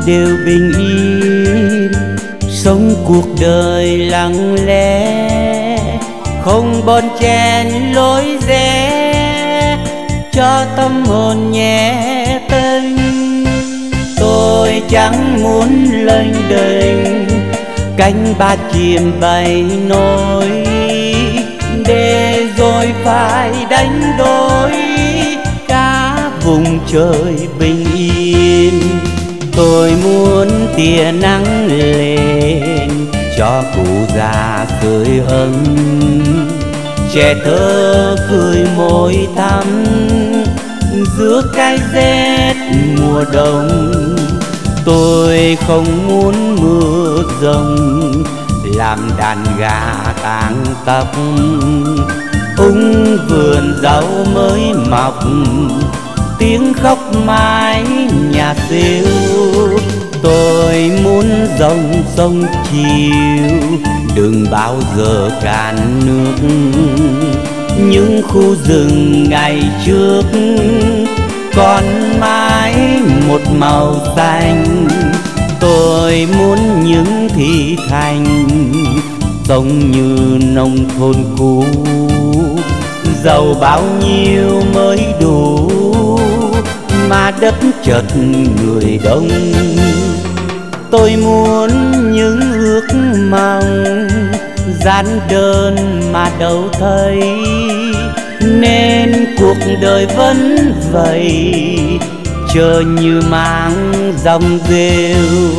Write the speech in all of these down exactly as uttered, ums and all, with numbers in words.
đều bình yên, sống cuộc đời lặng lẽ, không bon chen lối rẽ, cho tâm hồn nhẹ tênh. Tôi chẳng muốn lênh đênh cánh ba chim bay nổi, để rồi phải đánh đôi cả vùng trời bình yên. Tôi muốn tia nắng lên cho cụ già cười ấm, trẻ thơ cười môi thắm giữa cái rét mùa đông. Tôi không muốn mưa rông làm đàn gà tang tóc, ung vườn rau mới mọc tiếng khóc mãi nhà xêu. Tôi muốn dòng sông chiều đừng bao giờ cạn nước, những khu rừng ngày trước còn mãi một màu xanh. Tôi muốn những thị thành giống như nông thôn cũ, giàu bao nhiêu mới đủ mà đất chật người đông. Tôi muốn những ước mong giản đơn mà đâu thấy, nên cuộc đời vẫn vậy chờ như mang dòng rêu.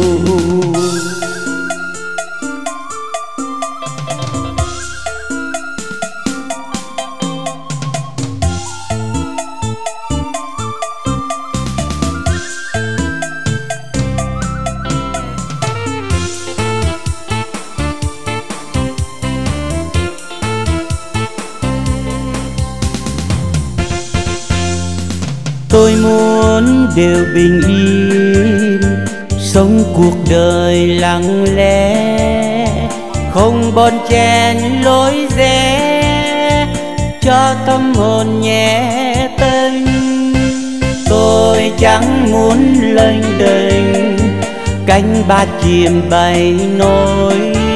Tôi muốn đều bình yên, sống cuộc đời lặng lẽ, không bon chen lối rẽ, cho tâm hồn nhẹ tênh. Tôi chẳng muốn lênh đênh cánh ba chim bay nổi,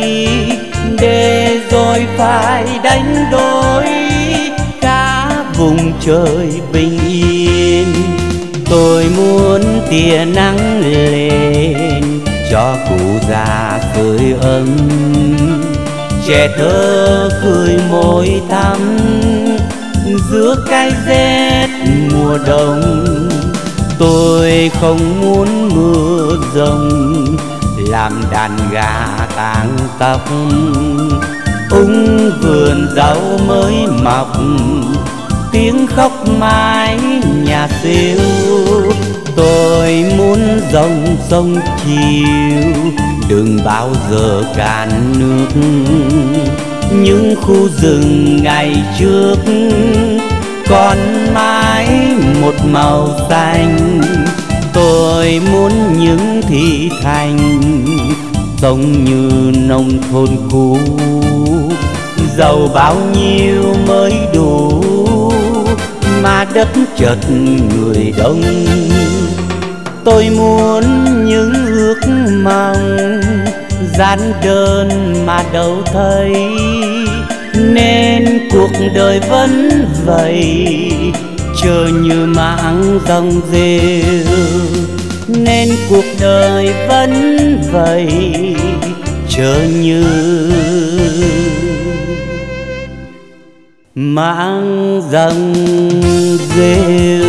để rồi phải đánh đôi cả vùng trời bình yên. Tôi muốn tia nắng lên cho cụ già cười ấm, trẻ thơ cười môi thắm giữa cái rét mùa đông. Tôi không muốn mưa rông làm đàn gà tang tóc, ung vườn rau mới mọc tiếng khóc mãi nhà xêu. Tôi muốn dòng sông chiều đừng bao giờ cạn nước, những khu rừng ngày trước còn mãi một màu xanh. Tôi muốn những thị thành giống như nông thôn cũ, giàu bao nhiêu mới đủ mà đất chật người đông. Tôi muốn những ước mong giản đơn mà đâu thấy, nên cuộc đời vẫn vậy chờ như máng dòng rêu. Nên cuộc đời vẫn vậy chờ như máng dòng rêu.